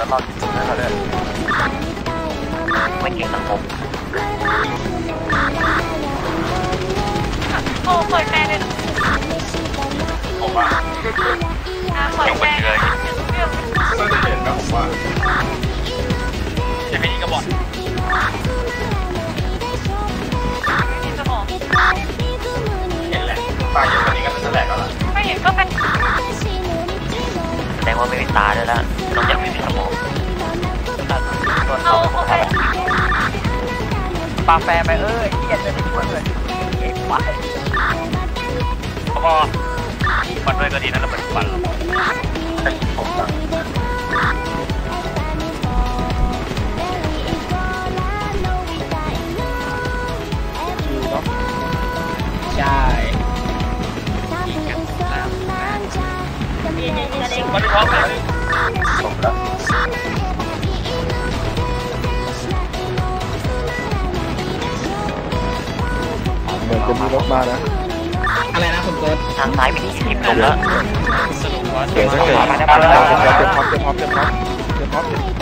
ตอนนั่นเขาเลยไม่เก่งสังคมโอ้เปิดแฟนเลยผมว่าเปิดแฟนเรื่องก็จะเห็นนะผมว่าจะเป็นกระบอกมีสมองเห็นแหละตายเยอะกว่านี้ก็จะแหลกแล้วล่ะไม่เห็นก็เป็นแสดงว่าไม่มีตาด้วยแล้วนอกจากไม่มีสมองเอาโอเคปาแฟไปเย็นเลยช่วยเลยเก็บไว้พอมันด้วยก็ดีนะเราเป็นฟันใช่มันพร้อมกันสมแล้วเหมือนจะมีรถมานะอะไรนะคุณโค้ชทางซ้ายมีที่คลิปลงแล้วเก่งสักเก่งเตรียมพร้อม